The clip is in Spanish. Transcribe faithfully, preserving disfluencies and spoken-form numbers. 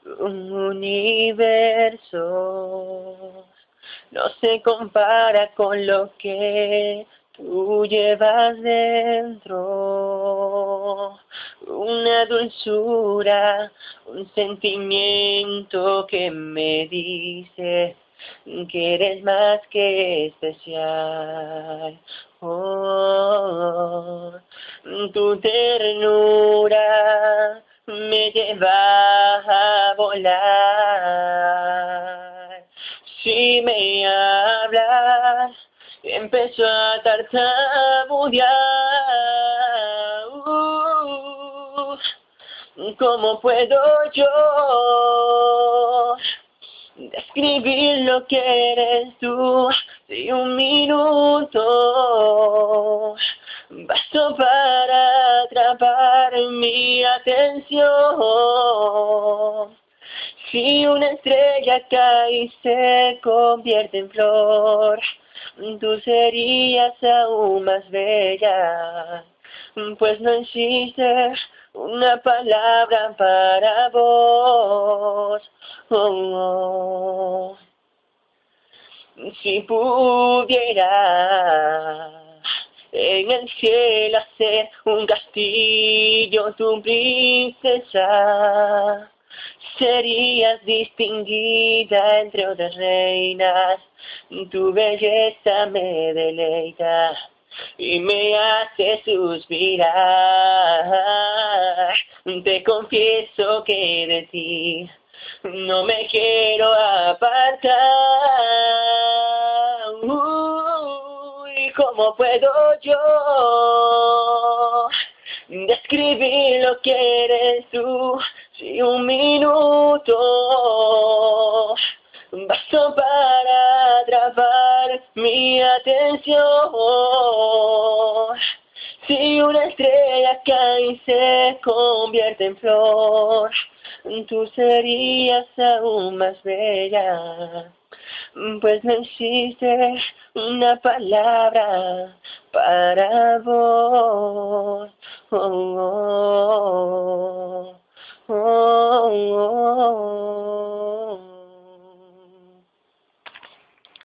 Un universo no se compara con lo que tú llevas dentro. Una dulzura, un sentimiento que me dice que eres más que especial. Oh, tu ternura me lleva a volar. Si me hablas, empiezo a tartamudear. Uh, ¿Cómo puedo yo describir lo que eres tú? Si un minuto bastó para atrapar mi atención. Si una estrella cae y se convierte en flor, tú serías aún más bella, pues no existe una palabra para vos. Oh, oh. Si pudiera en el cielo hacer un castillo, tu princesa, serías distinguida entre otras reinas. Tu belleza me deleita y me hace suspirar. Te confieso que de ti no me quiero apartar. Uy, ¿cómo puedo yo describir lo que eres tú? Si un minuto bastó para atrapar mi atención. Si una estrella cae y se convierte en flor, tú serías aún más bella, pues no existe una palabra para vos. Oh, oh, oh.